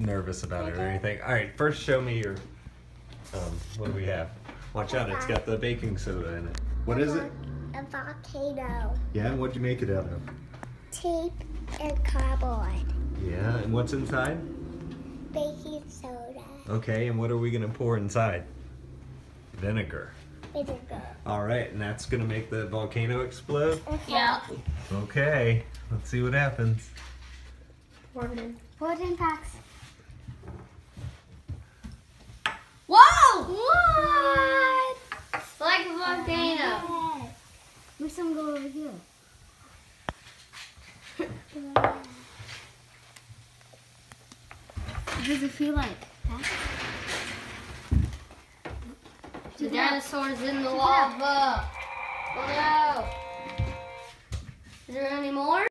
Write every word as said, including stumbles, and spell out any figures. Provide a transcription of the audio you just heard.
nervous about it or anything. All right, first show me your. Um, what do we have? Watch out! It's got the baking soda in it. What is it? A volcano. Yeah, and what'd you make it out of? Tape and cardboard. Yeah, and what's inside? Baking soda. Okay, and what are we gonna pour inside? Vinegar. Vinegar. All right, and that's gonna make the volcano explode? Yeah. Okay, let's see what happens. Pour it in. fourteen packs. Whoa! What? It's like a volcano. Make some go over here. What does it feel like? The dinosaur's in the lava. Oh no. Is there any more?